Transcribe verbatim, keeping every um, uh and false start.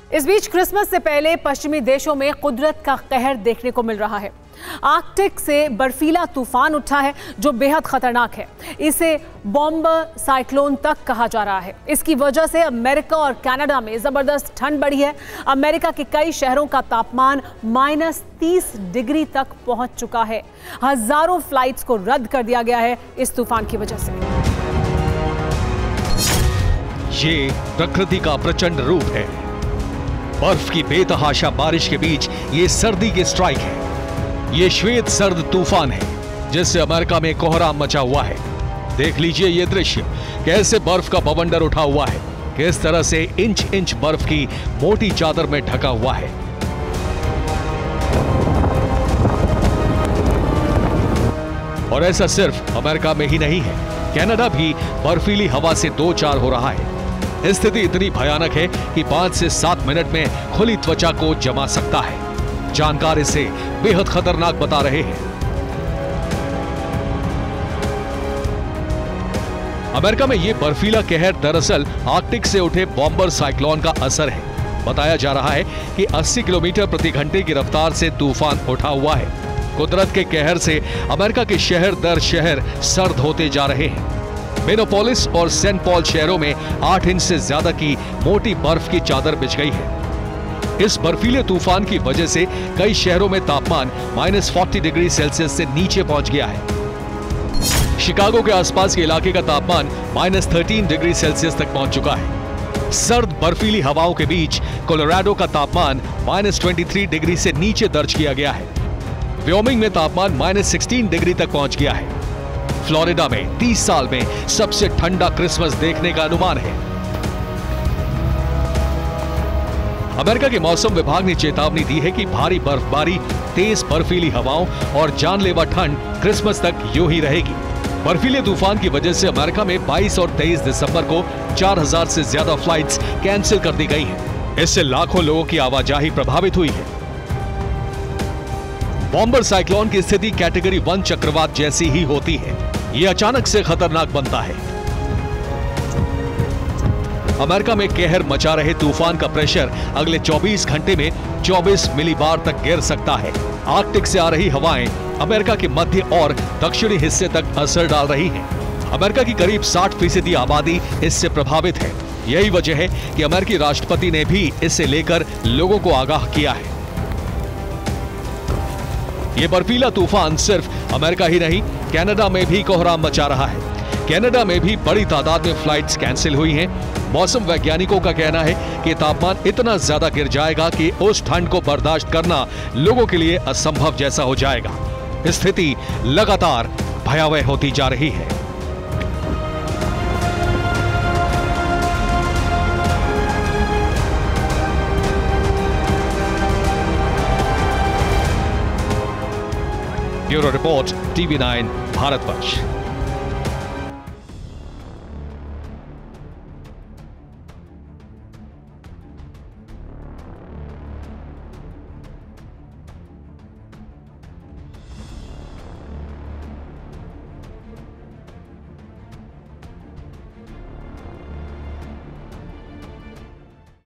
इस बीच क्रिसमस से पहले पश्चिमी देशों में कुदरत का कहर देखने को मिल रहा है। आर्कटिक से बर्फीला तूफान उठा है जो बेहद खतरनाक है। इसे बॉम्बर साइक्लोन तक कहा जा रहा है। इसकी वजह से अमेरिका और कनाडा में जबरदस्त ठंड बढ़ी है। अमेरिका के कई शहरों का तापमान माइनस तीस डिग्री तक पहुंच चुका है। हजारों फ्लाइट्स को रद्द कर दिया गया है इस तूफान की वजह से। ये प्रकृति का प्रचंड रूप है। बर्फ की बेतहाशा बारिश के बीच ये सर्दी की स्ट्राइक है। ये श्वेत सर्द तूफान है जिससे अमेरिका में कोहराम मचा हुआ है। देख लीजिए ये दृश्य, कैसे बर्फ का बवंडर उठा हुआ है, किस तरह से इंच इंच बर्फ की मोटी चादर में ढका हुआ है। और ऐसा सिर्फ अमेरिका में ही नहीं है, कनाडा भी बर्फीली हवा से दो चार हो रहा है। स्थिति इतनी भयानक है कि पांच से सात मिनट में खुली त्वचा को जमा सकता है। जानकार इसे बेहद खतरनाक बता रहे हैं। अमेरिका में यह बर्फीला कहर दरअसल आर्कटिक से उठे बॉम्बर साइक्लोन का असर है। बताया जा रहा है कि अस्सी किलोमीटर प्रति घंटे की रफ्तार से तूफान उठा हुआ है। कुदरत के कहर से अमेरिका के शहर दर शहर सर्द होते जा रहे हैं। मिनोपोलिस और सेंट पॉल शहरों में आठ इंच से ज्यादा की मोटी बर्फ की चादर बिछ गई है। इस बर्फीले तूफान की वजह से कई शहरों में तापमान माइनस फोर्टी डिग्री सेल्सियस से नीचे पहुंच गया है। शिकागो के आसपास के इलाके का तापमान माइनस थर्टीन डिग्री सेल्सियस तक पहुंच चुका है। सर्द बर्फीली हवाओं के बीच कोलोराडो का तापमान माइनस ट्वेंटी थ्री डिग्री से नीचे दर्ज किया गया है। व्योमिंग में तापमान माइनस सिक्सटीन डिग्री तक पहुंच गया है। फ्लोरिडा में तीस साल में सबसे ठंडा क्रिसमस देखने का अनुमान है। अमेरिका के मौसम विभाग ने चेतावनी दी है कि भारी बर्फबारी, तेज बर्फीली हवाओं और जानलेवा ठंड क्रिसमस तक यूं ही रहेगी। बर्फीले तूफान की वजह से अमेरिका में बाईस और तेईस दिसंबर को चार हज़ार से ज्यादा फ्लाइट्स कैंसिल कर दी गई हैं। इससे लाखों लोगों की आवाजाही प्रभावित हुई है। बॉम्बर साइक्लोन की स्थिति कैटेगरी वन चक्रवात जैसी ही होती है। यह अचानक से खतरनाक बनता है। अमेरिका में कहर मचा रहे तूफान का प्रेशर अगले चौबीस घंटे में चौबीस मिलीबार तक गिर सकता है। आर्कटिक से आ रही हवाएं अमेरिका के मध्य और दक्षिणी हिस्से तक असर डाल रही हैं। अमेरिका की करीब साठ फीसदी आबादी इससे प्रभावित है। यही वजह है कि अमेरिकी राष्ट्रपति ने भी इससे लेकर लोगों को आगाह किया है। ये बर्फीला तूफान सिर्फ अमेरिका ही नहीं, कनाडा में भी कोहराम मचा रहा है। कनाडा में भी बड़ी तादाद में फ्लाइट्स कैंसिल हुई हैं। मौसम वैज्ञानिकों का कहना है कि तापमान इतना ज्यादा गिर जाएगा कि उस ठंड को बर्दाश्त करना लोगों के लिए असंभव जैसा हो जाएगा। स्थिति लगातार भयावह होती जा रही है। Bureau report, TV nine Bharatvarsh.